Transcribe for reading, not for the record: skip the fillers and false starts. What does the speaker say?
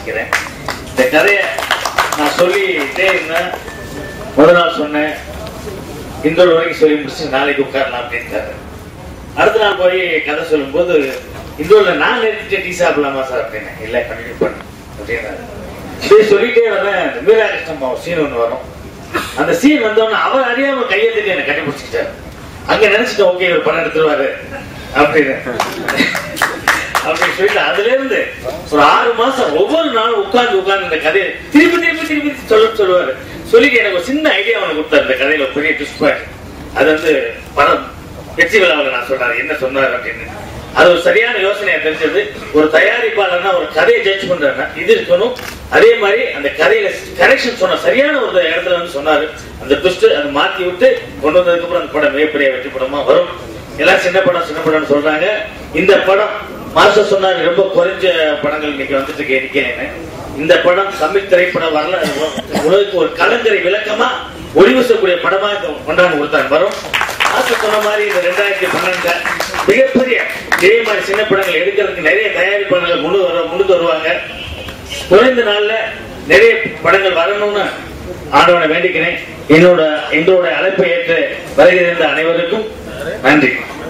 தெரிவிச்சுக்கிறேன். இந்த கதையை நான் சொல்லிட்டே இருந்தேன். முதல் நாள் சொன்னேன், இந்த வரைக்கும் சொல்லி முடிச்சு நாளைக்கு உட்காரலாம் அப்படின்ட்டாரு. அடுத்த நாள் போய் கதை சொல்லும் போது இந்த நான் நிறுத்திட்டு டீ சாப்பிடலாமா சார் அப்படின்னு. இல்லை கண்டினியூ பண்ண அப்படின்னாரு. சரி சொல்லிட்டே வரேன். மீராகிருஷ்ணம்மா சீன் ஒண்ணு வரும். அந்த சீன் வந்தோன்னு அவர் அறியாம கையெழுத்து என்னை கட்டி பிடிச்சிக்கிட்டாரு. அங்க நினைச்சிட்டேன் ஓகே ஒரு படம் எடுத்துருவாரு அப்படின்னு அப்படின்னு சொல்லிட்டு அதுல இருந்து ஒரு 6 மாசம் ஒவ்வொரு நாளும் உட்கார்ந்து இந்த கதையை திருப்பி திருப்பி திருப்பி சொல்லுவாரு. சொல்லிட்டு எனக்கு ஒரு சின்ன ஐடியா அவனை கொடுத்தாரு. இந்த கதையில ஒரு பெரிய ட்விஸ்ட் பாயிண்ட். அது வந்து படம் வெற்றி விழாவில் நான் சொன்னாரு என்ன சொன்னாரு அப்படின்னு. அது ஒரு சரியான யோசனையா தெரிஞ்சது. ஒரு தயாரிப்பாளர்னா ஒரு கதையை ஜட்ஜ் பண்றாருன்னா இது இருக்கணும். அதே மாதிரி அந்த கதையில கரெக்ஷன் சொன்ன சரியான ஒரு இடத்துல வந்து சொன்னாரு. அந்த ட்விஸ்ட் அதை மாத்தி விட்டு கொண்டு வந்ததுக்கு அப்புறம் அந்த படம் மிகப்பெரிய வெற்றி படமா வரும். எல்லாம் சின்ன படம்னு சொல்றாங்க. இந்த படம் மாஸ்டர் சொன்னாரு ரொம்ப குறைஞ்ச படங்கள் இன்னைக்கு வந்துட்டு இருக்கேன்னு. இந்த படம் தமிழ் திரைப்பட வரலாறு உலகுக்கு ஒரு கலங்கரை விளக்கமா ஒளிவசக்கூடிய படமா கொண்டாந்து கொடுத்தாங்க வரும். மாஸ்டர் சொன்ன மாதிரி இந்த 2012 மிகப்பெரிய இதே மாதிரி சின்ன படங்கள் எடுக்கிறதுக்கு நிறைய தயாரிப்பாளர்கள் முன்னுக்கு வருவாங்க. குறைந்த நாள்ல நிறைய படங்கள் வரணும்னு ஆண்டவனை வேண்டிக்கிறேன். எங்களோட அழைப்பை ஏற்று வருகிற அனைவருக்கும் நன்றி.